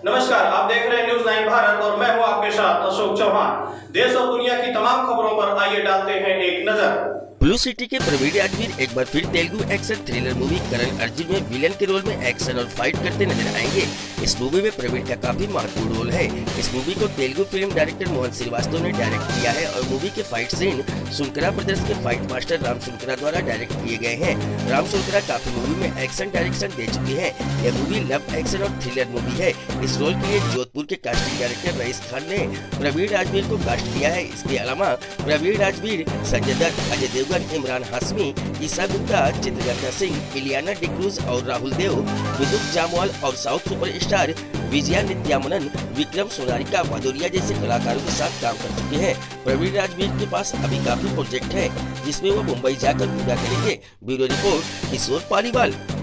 नमस्कार, आप देख रहे हैं न्यूज़ 9 भारत और मैं हूं आपके साथ अशोक चौहान। देश और दुनिया की तमाम खबरों पर आइए डालते हैं एक नजर। ब्लू सिटी के प्रवीण राजवीर एक बार फिर Telugu action thriller movie Karan Arjun में विलेन के रोल में एक्शन और फाइट करते नजर आएंगे। इस मूवी में प्रवीण का काफी महत्वपूर्ण रोल है। इस मूवी को तेलुगु फिल्म डायरेक्टर मोहन श्रीवास्तव ने डायरेक्ट किया है और मूवी के फाइट सीन सुनकरा ब्रदर्स के फाइट मास्टर राम सुनकरा द्वारा डायरेक्ट किए गए हैं। राम सुनकरा काफी मूवी में एक्शन डायरेक्शन दे चुके हैं। यह मूवी लव एक्शन और थ्रिलर मूवी है। इस रोल के लिए जोधपुर के कास्टिंग डायरेक्टर रईस खान ने प्रवीण राजवीर को कास्ट किया है। इसके अलावा प्रवीण राजवीर, संजय दत्त, अजय देवगन, इमरान हाशमी, ईशा गुप्ता, चित्रलता सिंह, इलियाना डिक्रूज और राहुल देव, विद्युत जामवाल और साउथ सुपरस्टार विजया नित्यामनन, विक्रम सोनारिका भदौरिया जैसे कलाकारों के साथ काम कर चुके हैं। प्रवीण राजवीर के पास अभी काफी प्रोजेक्ट है जिसमें वो मुंबई जाकर पूरा करेंगे। Bureau report, Kishore Paliwal.